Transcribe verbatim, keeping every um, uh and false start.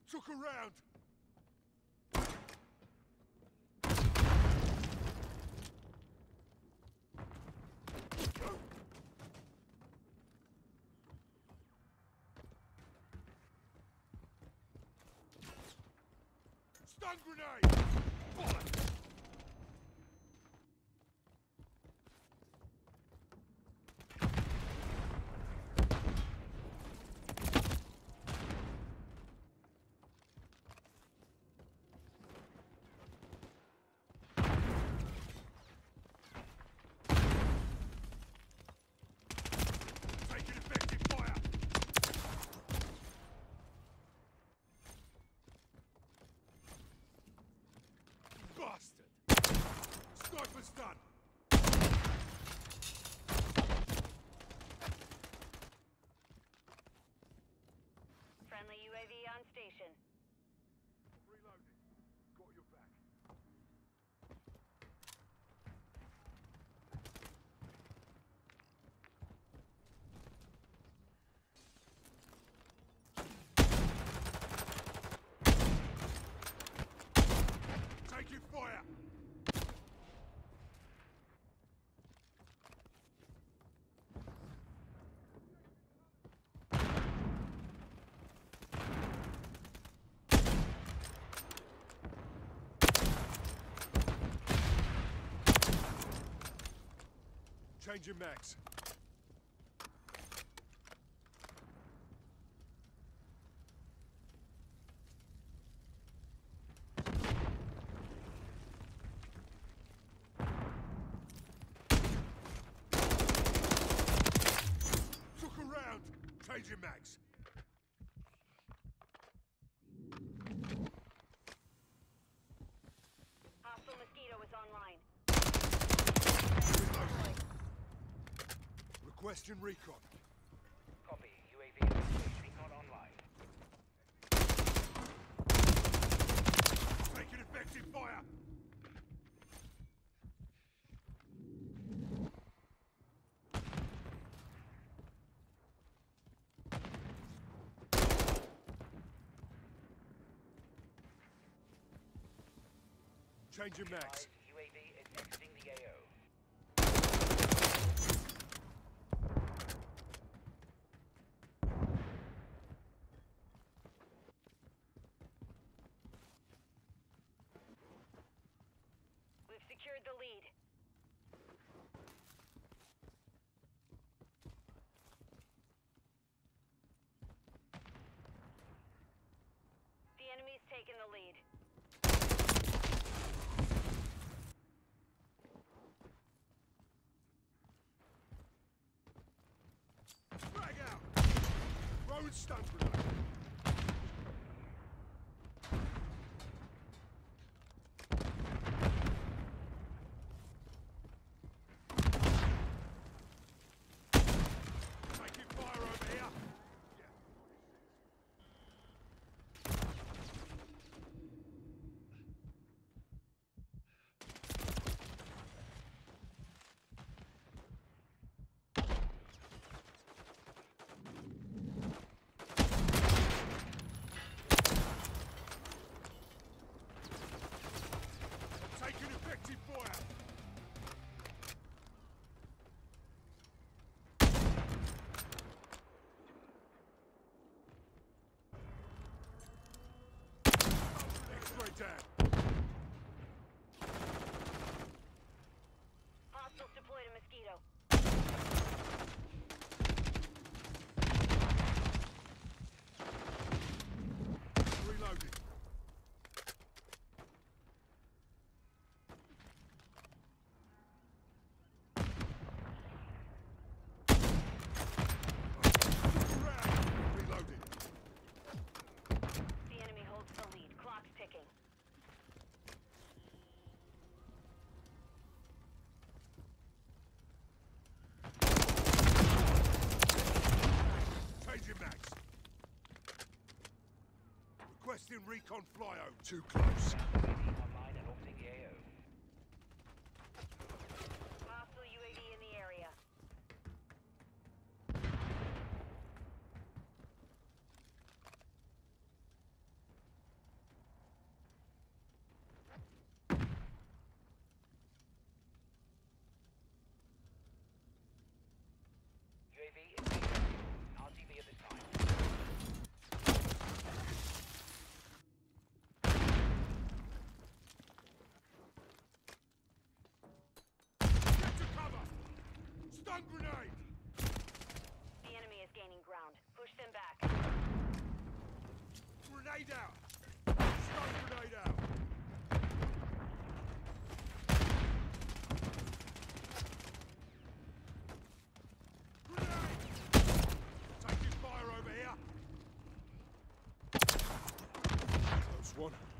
Look around! Stun grenade! Fire! Bastard! Sniper's done! Friendly U A V on station. I'm reloading. Got your back. Taking fire! Changing mags. Look around! Changing mags. Hostile Mosquito is online. Reloading. Requesting recon. Copy. U A V recon online. Taking effective fire! Changing mags. U A V is exiting the A O. We've secured the lead. The enemy's taken the lead. Frag out! Throwing stun grenade. Taking fire over here. Yeah. Taking effective fire. X-ray down. Hostiles deployed a Mosquito. Reloading. Reloading. The enemy holds the lead. Clock's ticking. Changing mags. Requesting recon flyover. Too close. U A V online and orbiting the A O. Hostile U A V in the area. Stun grenade! The enemy is gaining ground. Push them back. Grenade out! Stun grenade out! Grenade! Taking fire over here! Close one.